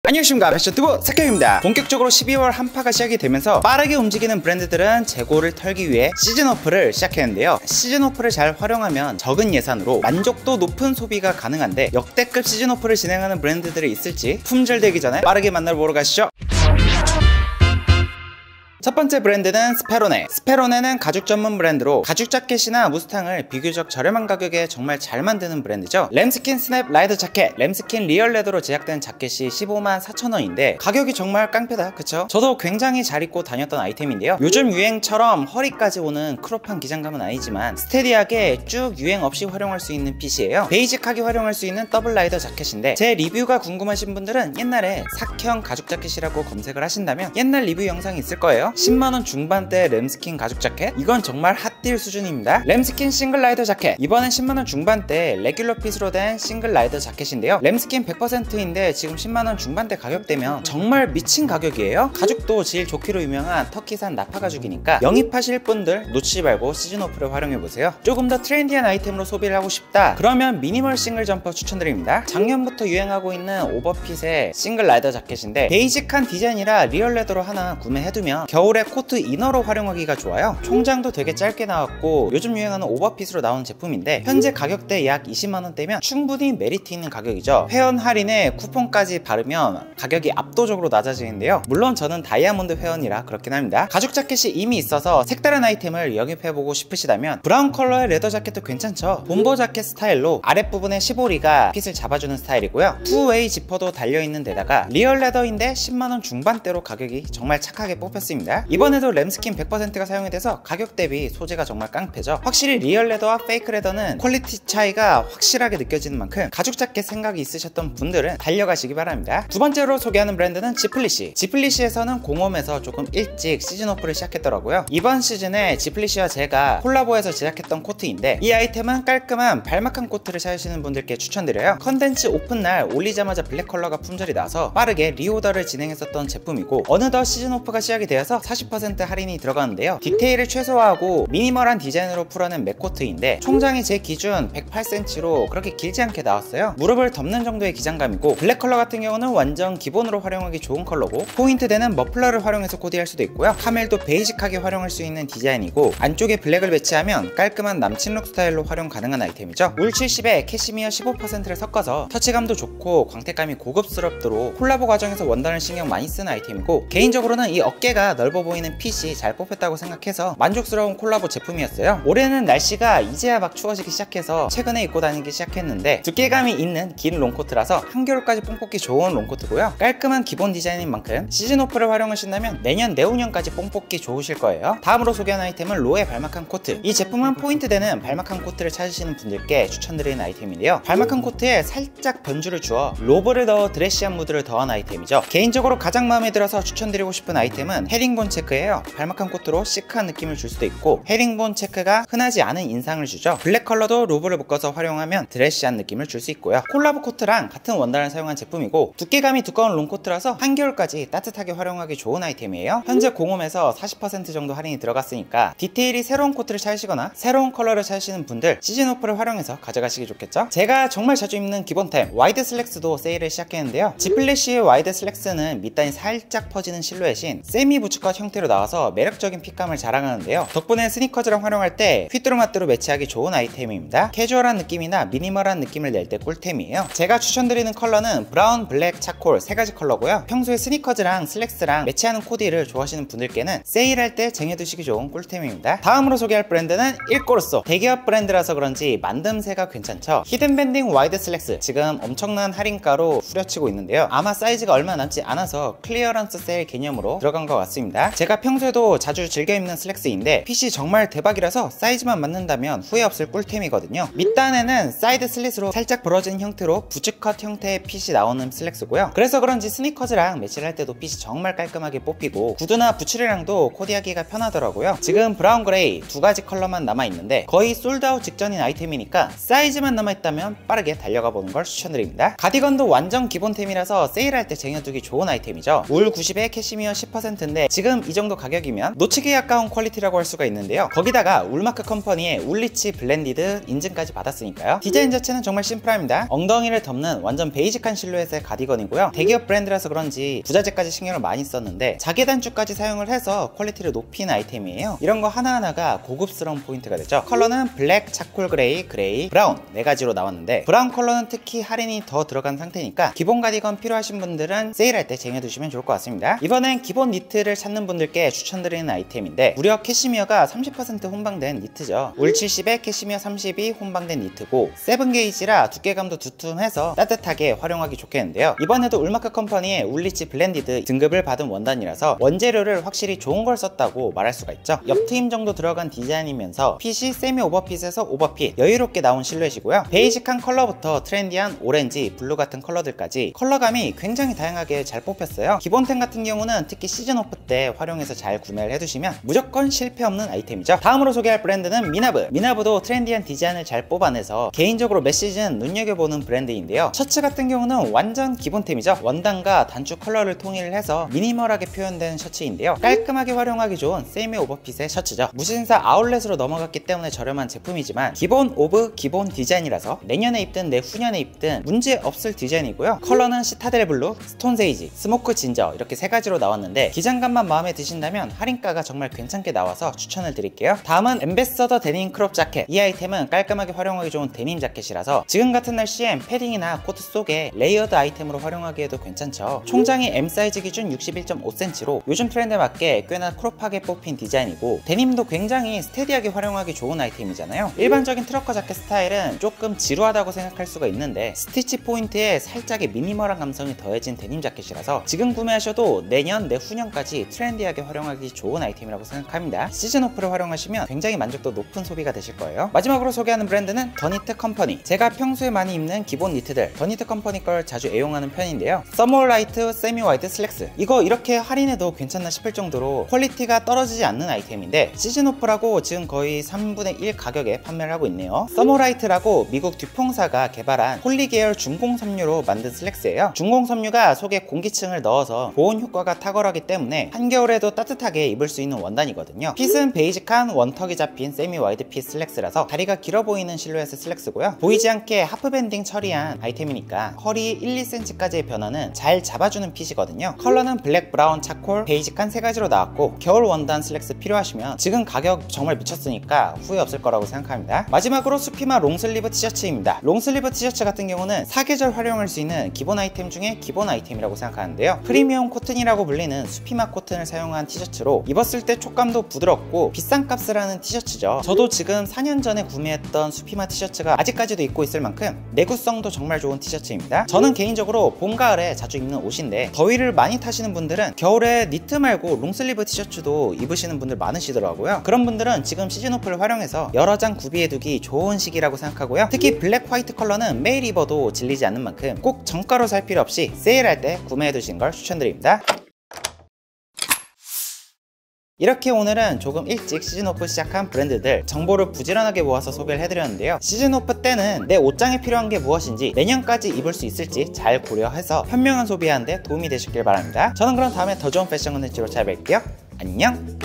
안녕하십니까, 패션튜브 사케입니다. 본격적으로 12월 한파가 시작이 되면서 빠르게 움직이는 브랜드들은 재고를 털기 위해 시즌 오프를 시작했는데요. 시즌 오프를 잘 활용하면 적은 예산으로 만족도 높은 소비가 가능한데, 역대급 시즌 오프를 진행하는 브랜드들이 있을지 품절되기 전에 빠르게 만나보러 가시죠. 첫 번째 브랜드는 스페로네. 스페로네는 가죽 전문 브랜드로 가죽 자켓이나 무스탕을 비교적 저렴한 가격에 정말 잘 만드는 브랜드죠. 램스킨 스냅 라이더 자켓, 램스킨 리얼 레더로 제작된 자켓이 154,000원인데 가격이 정말 깡패다, 그쵸? 저도 굉장히 잘 입고 다녔던 아이템인데요. 요즘 유행처럼 허리까지 오는 크롭한 기장감은 아니지만 스테디하게 쭉 유행 없이 활용할 수 있는 핏이에요. 베이직하게 활용할 수 있는 더블 라이더 자켓인데, 제 리뷰가 궁금하신 분들은 옛날에 삭형 가죽 자켓이라고 검색을 하신다면 옛날 리뷰 영상이 있을 거예요. 10만원 중반대 램스킨 가죽 자켓, 이건 정말 핫딜 수준입니다. 램스킨 싱글 라이더 자켓, 이번엔 10만원 중반대 레귤러 핏으로 된 싱글 라이더 자켓인데요. 램스킨 100%인데 지금 10만원 중반대 가격대면 정말 미친 가격이에요. 가죽도 질 좋기로 유명한 터키산 나파 가죽이니까 영입하실 분들 놓치지 말고 시즌 오프를 활용해보세요. 조금 더 트렌디한 아이템으로 소비를 하고 싶다, 그러면 미니멀 싱글 점퍼 추천드립니다. 작년부터 유행하고 있는 오버핏의 싱글 라이더 자켓인데 베이직한 디자인이라 리얼 레더로 하나 구매해두면 겨울에 코트 이너로 활용하기가 좋아요. 총장도 되게 짧게 나왔고 요즘 유행하는 오버핏으로 나온 제품인데 현재 가격대 약 20만원대면 충분히 메리트 있는 가격이죠. 회원 할인에 쿠폰까지 바르면 가격이 압도적으로 낮아지는데요. 물론 저는 다이아몬드 회원이라 그렇긴 합니다. 가죽 자켓이 이미 있어서 색다른 아이템을 영입해보고 싶으시다면 브라운 컬러의 레더 자켓도 괜찮죠. 본보 자켓 스타일로 아랫부분에 시보리가 핏을 잡아주는 스타일이고요. 투웨이 지퍼도 달려있는 데다가 리얼 레더인데 10만원 중반대로 가격이 정말 착하게 뽑혔습니다. 이번에도 램스킨 100%가 사용이 돼서 가격 대비 소재가 정말 깡패죠. 확실히 리얼 레더와 페이크 레더는 퀄리티 차이가 확실하게 느껴지는 만큼 가죽 자켓 생각이 있으셨던 분들은 달려가시기 바랍니다. 두 번째로 소개하는 브랜드는 지플리시. 지플리시에서는 공홈에서 조금 일찍 시즌 오프를 시작했더라고요. 이번 시즌에 지플리시와 제가 콜라보해서 제작했던 코트인데, 이 아이템은 깔끔한 발막한 코트를 찾으시는 분들께 추천드려요. 컨텐츠 오픈날 올리자마자 블랙 컬러가 품절이 나서 빠르게 리오더를 진행했었던 제품이고, 어느덧 시즌 오프가 시작이 되어서 40% 할인이 들어가는데요. 디테일을 최소화하고 미니멀한 디자인으로 풀어낸 맥코트인데 총장이 제 기준 108cm로 그렇게 길지 않게 나왔어요. 무릎을 덮는 정도의 기장감이고, 블랙 컬러 같은 경우는 완전 기본으로 활용하기 좋은 컬러고, 포인트 되는 머플러를 활용해서 코디할 수도 있고요. 카멜도 베이직하게 활용할 수 있는 디자인이고, 안쪽에 블랙을 배치하면 깔끔한 남친룩 스타일로 활용 가능한 아이템이죠. 울 70에 캐시미어 15%를 섞어서 터치감도 좋고 광택감이 고급스럽도록 콜라보 과정에서 원단을 신경 많이 쓰는 아이템이고, 개인적으로는 이 어깨가 넓어 보이는 핏이 잘 뽑혔다고 생각해서 만족스러운 콜라보 제품이었어요. 올해는 날씨가 이제야 막 추워지기 시작해서 최근에 입고 다니기 시작했는데 두께감이 있는 긴 롱코트라서 한겨울까지 뽕뽑기 좋은 롱코트고요. 깔끔한 기본 디자인인 만큼 시즌 오프를 활용하신다면 내년 내후년까지 뽕뽑기 좋으실 거예요. 다음으로 소개한 아이템은 로의 발막한 코트. 이 제품은 포인트 되는 발막한 코트를 찾으시는 분들께 추천드리는 아이템인데요. 발막한 코트에 살짝 변주를 주어 로브를 넣어 드레시한 무드를 더한 아이템이죠. 개인적으로 가장 마음에 들어서 추천드리고 싶은 아이템은 헤링본 체크예요. 발막한 코트로 시크한 느낌을 줄 수도 있고, 헤링본 체크가 흔하지 않은 인상을 주죠. 블랙 컬러도 로브를 묶어서 활용하면 드레시한 느낌을 줄 수 있고요. 콜라보 코트랑 같은 원단을 사용한 제품이고, 두께감이 두꺼운 롱코트라서 한겨울까지 따뜻하게 활용하기 좋은 아이템이에요. 현재 공홈에서 40% 정도 할인이 들어갔으니까 디테일이 새로운 코트를 찾으시거나 새로운 컬러를 찾으시는 분들 시즌 오프를 활용해서 가져가시기 좋겠죠. 제가 정말 자주 입는 기본템 와이드 슬랙스도 세일을 시작했는데요. 지플리시의 와이드 슬랙스는 밑단이 살짝 퍼지는 실루엣인 세미 부츠컷 형태로 나와서 매력적인 핏감을 자랑하는데요. 덕분에 스니커즈랑 활용할 때 휘뚜루마뚜루 매치하기 좋은 아이템입니다. 캐주얼한 느낌이나 미니멀한 느낌을 낼 때 꿀템이에요. 제가 추천드리는 컬러는 브라운, 블랙, 차콜 세 가지 컬러고요. 평소에 스니커즈랑 슬랙스랑 매치하는 코디를 좋아하시는 분들께는 세일할 때 쟁여두시기 좋은 꿀템입니다. 다음으로 소개할 브랜드는 일꼬르소. 대기업 브랜드라서 그런지 만듦새가 괜찮죠. 히든 밴딩 와이드 슬랙스, 지금 엄청난 할인가로 후려치고 있는데요. 아마 사이즈가 얼마 남지 않아서 클리어런스 세일 개념으로 들어간 것 같습니다. 제가 평소에도 자주 즐겨 입는 슬랙스인데 핏이 정말 대박이라서 사이즈만 맞는다면 후회 없을 꿀템이거든요. 밑단에는 사이드 슬릿으로 살짝 부러진 형태로 부츠컷 형태의 핏이 나오는 슬랙스고요. 그래서 그런지 스니커즈랑 매치를 할 때도 핏이 정말 깔끔하게 뽑히고, 구두나 부츠리랑도 코디하기가 편하더라고요. 지금 브라운 그레이 두 가지 컬러만 남아있는데 거의 솔드아웃 직전인 아이템이니까 사이즈만 남아있다면 빠르게 달려가 보는 걸 추천드립니다. 가디건도 완전 기본템이라서 세일할 때 쟁여두기 좋은 아이템이죠. 울 90에 캐시미어 10%인데 지금 이 정도 가격이면 놓치기 아까운 퀄리티라고 할 수가 있는데요. 거기다가 울마크 컴퍼니의 울리치 블렌디드 인증까지 받았으니까요. 디자인 자체는 정말 심플합니다. 엉덩이를 덮는 완전 베이직한 실루엣의 가디건이고요. 대기업 브랜드라서 그런지 부자재까지 신경을 많이 썼는데 자개 단추까지 사용을 해서 퀄리티를 높인 아이템이에요. 이런 거 하나하나가 고급스러운 포인트가 되죠. 컬러는 블랙, 차콜 그레이, 그레이, 브라운 4가지로 나왔는데 브라운 컬러는 특히 할인이 더 들어간 상태니까 기본 가디건 필요하신 분들은 세일할 때 쟁여두시면 좋을 것 같습니다. 이번엔 기본 니트를 찾는 분들께 추천드리는 아이템인데 무려 캐시미어가 30% 혼방된 니트죠. 울 70에 캐시미어 30이 혼방된 니트고 7게이지라 두께감도 두툼해서 따뜻하게 활용하기 좋겠는데요. 이번에도 울마크 컴퍼니의 울리치 블렌디드 등급을 받은 원단이라서 원재료를 확실히 좋은 걸 썼다고 말할 수가 있죠. 옆트임 정도 들어간 디자인이면서 핏이 세미 오버핏에서 오버핏 여유롭게 나온 실루엣이고요. 베이직한 컬러부터 트렌디한 오렌지, 블루 같은 컬러들까지 컬러감이 굉장히 다양하게 잘 뽑혔어요. 기본템 같은 경우는 특히 시즌 오프 때 활용해서 잘 구매를 해두시면 무조건 실패 없는 아이템이죠. 다음으로 소개할 브랜드는 미나브. 미나브도 트렌디한 디자인을 잘 뽑아내서 개인적으로 몇 시즌 눈여겨보는 브랜드인데요. 셔츠 같은 경우는 완전 기본템이죠. 원단과 단추 컬러를 통일해서 미니멀하게 표현된 셔츠인데요. 깔끔하게 활용하기 좋은 세미 오버핏의 셔츠죠. 무신사 아울렛으로 넘어갔기 때문에 저렴한 제품이지만 기본 오브 기본 디자인이라서 내년에 입든 내후년에 입든 문제 없을 디자인이고요. 컬러는 시타델 블루, 스톤 세이지, 스모크 진저 이렇게 3가지로 나왔는데 기장감만 마음에 드신다면 할인가가 정말 괜찮게 나와서 추천을 드릴게요. 다음은 엠베서더 데님 크롭 자켓. 이 아이템은 깔끔하게 활용하기 좋은 데님 자켓이라서 지금 같은 날씨엔 패딩이나 코트 속에 레이어드 아이템으로 활용하기에도 괜찮죠. 총장이 M 사이즈 기준 61.5cm로 요즘 트렌드에 맞게 꽤나 크롭하게 뽑힌 디자인이고 데님도 굉장히 스테디하게 활용하기 좋은 아이템이잖아요. 일반적인 트러커 자켓 스타일은 조금 지루하다고 생각할 수가 있는데 스티치 포인트에 살짝의 미니멀한 감성이 더해진 데님 자켓이라서 지금 구매하셔도 내년, 내후년까지 트렌디하게 활용하기 좋은 아이템이라고 생각합니다. 시즌 오프를 활용하시면 굉장히 만족도 높은 소비가 되실 거예요. 마지막으로 소개하는 브랜드는 더니트 컴퍼니. 제가 평소에 많이 입는 기본 니트들 더니트 컴퍼니 걸 자주 애용하는 편인데요. 서머 라이트 세미 와이드 슬랙스, 이거 이렇게 할인해도 괜찮나 싶을 정도로 퀄리티가 떨어지지 않는 아이템인데 시즌 오프라고 지금 거의 3분의 1 가격에 판매를 하고 있네요. 서머 라이트라고 미국 듀퐁사가 개발한 폴리 계열 중공 섬유로 만든 슬랙스예요. 중공 섬유가 속에 공기층을 넣어서 보온 효과가 탁월하기 때문에 한겨울에도 따뜻하게 입을 수 있는 원단이거든요. 핏은 베이직한 원턱이 잡힌 세미 와이드 핏 슬랙스라서 다리가 길어 보이는 실루엣의 슬랙스고요. 보이지 않게 하프밴딩 처리한 아이템이니까 허리 1, 2cm까지의 변화는 잘 잡아주는 핏이거든요. 컬러는 블랙, 브라운, 차콜, 베이직한 3가지로 나왔고 겨울 원단 슬랙스 필요하시면 지금 가격 정말 미쳤으니까 후회 없을 거라고 생각합니다. 마지막으로 수피마 롱슬리브 티셔츠입니다. 롱슬리브 티셔츠 같은 경우는 사계절 활용할 수 있는 기본 아이템 중에 기본 아이템이라고 생각하는데요. 프리미엄 코튼이라고 불리는 수피마 코튼을 사용한 티셔츠로 입었을 때 촉감도 부드럽고 비싼 값을 하는 티셔츠죠. 저도 지금 4년 전에 구매했던 수피마 티셔츠가 아직까지도 입고 있을 만큼 내구성도 정말 좋은 티셔츠입니다. 저는 개인적으로 봄, 가을에 자주 입는 옷인데 더위를 많이 타시는 분들은 겨울에 니트 말고 롱슬리브 티셔츠도 입으시는 분들 많으시더라고요. 그런 분들은 지금 시즌 오프를 활용해서 여러 장 구비해두기 좋은 시기라고 생각하고요. 특히 블랙 화이트 컬러는 매일 입어도 질리지 않는 만큼 꼭 정가로 살 필요 없이 세일할 때 구매해두신 걸 추천드립니다. 이렇게 오늘은 조금 일찍 시즌오프 시작한 브랜드들 정보를 부지런하게 모아서 소개를 해드렸는데요. 시즌오프 때는 내 옷장에 필요한 게 무엇인지 내년까지 입을 수 있을지 잘 고려해서 현명한 소비하는 데 도움이 되셨길 바랍니다. 저는 그럼 다음에 더 좋은 패션 컨텐츠로 찾아뵐게요. 안녕.